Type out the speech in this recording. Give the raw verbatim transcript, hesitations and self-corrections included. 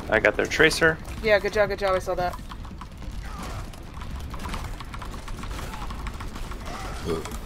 I got their tracer. Yeah, good job, good job. I saw that. Ugh.